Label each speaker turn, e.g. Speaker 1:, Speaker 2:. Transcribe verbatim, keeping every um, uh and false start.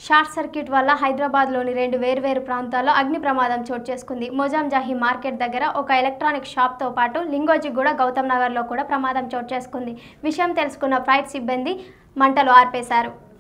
Speaker 1: Short circuit వల్ల హైదరాబాద్లోని రెండు వేర్వేరు ప్రాంతాల్లో అగ్ని ప్రమాదం చోటు చేసుకుంది. మొజాంజాహి మార్కెట్ దగ్గర ఒక ఎలక్ట్రానిక్ షాప్తో పాటు లింగోజిగూడ, గౌతమ్ నగర్లో కూడా ప్రమాదం చోటు చేసుకుంది. విషయం తెలుసుకున్న ఫైర్ సిబ్బంది మంటలు ఆర్పేశారు.